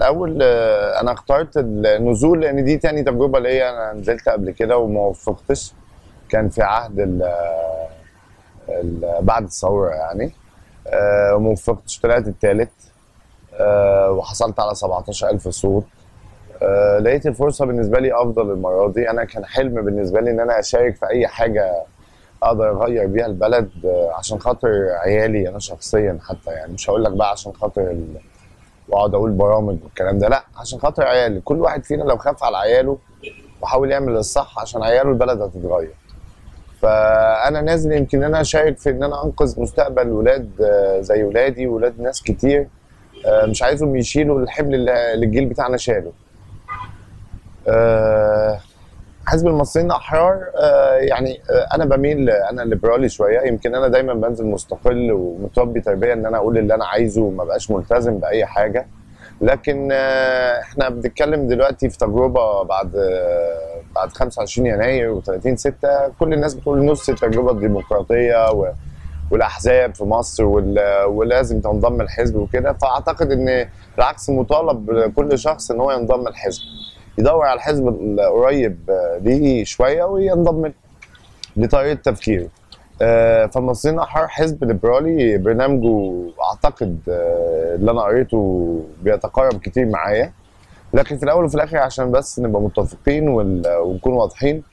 الاول انا اخترت النزول لان دي تاني تجربه ليا. انا نزلت قبل كده وما وفقتش، كان في عهد بعد الثوره يعني. وما وفقتش، طلعت التالت. وحصلت على 17,000 صوت. لقيت الفرصه بالنسبه لي افضل المره دي. انا كان حلم بالنسبه لي ان انا اشارك في اي حاجه اقدر اغير بيها البلد، عشان خاطر عيالي انا شخصيا حتى، يعني مش هقول لك بقى عشان خاطر واقعد اقول برامج والكلام ده، لا، عشان خاطر عيالي. كل واحد فينا لو خاف على عياله وحاول يعمل الصح عشان عياله البلد هتتغير. فانا نازل يمكن انا اشارك في ان انا انقذ مستقبل ولاد زي ولادي وولاد ناس كتير، مش عايزهم يشيلوا الحمل اللي الجيل بتاعنا شاله. حزب المصريين الاحرار، يعني انا بميل، انا ليبرالي شويه. يمكن انا دايما بنزل مستقل ومتربي تربيه ان انا اقول اللي انا عايزه وما بقاش ملتزم باي حاجه. لكن احنا بنتكلم دلوقتي في تجربه بعد 25 يناير و30/6. كل الناس بتقول نص التجربه الديمقراطيه والاحزاب في مصر ولازم تنضم الحزب وكده. فاعتقد ان بالعكس مطالب كل شخص ان هو ينضم الحزب، يدور على الحزب القريب ليه شويه وينضم لطريقه تفكيره. فالمصريين الاحرار حزب ليبرالي، برنامجه اعتقد اللي انا قريته بيتقارب كتير معايا. لكن في الاول وفي الاخر عشان بس نبقى متفقين ونكون واضحين،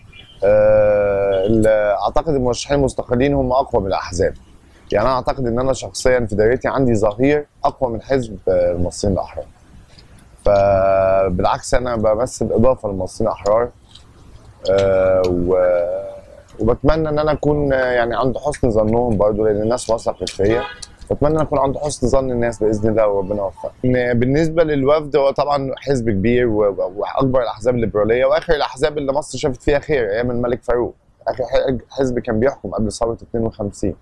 اعتقد المرشحين المستقلين هم اقوى من الاحزاب. يعني انا اعتقد ان انا شخصيا في دايرتي عندي ظهير اقوى من حزب المصريين الاحرار. فبالعكس انا بمثل اضافه للمصريين الاحرار، وبتمنى ان انا اكون يعني عند حسن ظنهم برضو، لان الناس وثقت فيا. بتمنى ان اكون عند حسن ظن الناس باذن الله وربنا يوفقنا. بالنسبه للوفد، هو طبعا حزب كبير واكبر الاحزاب الليبراليه واخر الاحزاب اللي مصر شافت فيها خير ايام الملك فاروق. اخر حزب كان بيحكم قبل ثوره 52.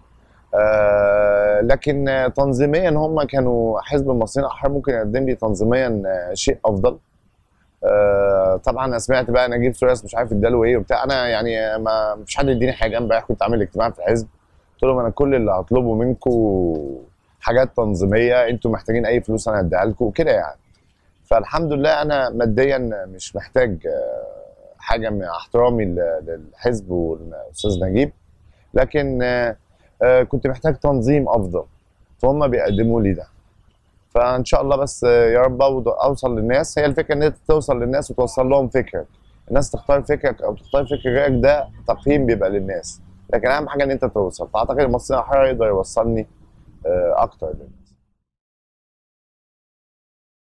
لكن تنظيميا هم كانوا حزب المصريين الاحرار ممكن يقدم لي تنظيميا شيء افضل. طبعا انا سمعت بقى نجيب سويرس مش عارف اداله ايه وبتاع. انا يعني ما فيش حد يديني حاجه. امبارح كنت عامل اجتماع في الحزب، قلت لهم انا كل اللي هطلبه منكم حاجات تنظيميه، انتم محتاجين اي فلوس انا هديها لكم كده يعني. فالحمد لله انا ماديا مش محتاج حاجه، مع احترامي للحزب والاستاذ نجيب. لكن كنت محتاج تنظيم افضل، فهم بيقدموا لي ده. فان شاء الله بس يا رب اوصل للناس. هي الفكره ان انت توصل للناس وتوصل لهم فكرك. الناس تختار فكرك او تختار فكر غيرك، ده تقييم بيبقى للناس. لكن اهم حاجه ان انت توصل. فاعتقد المصريين الاحرار يقدر يوصلني اكتر.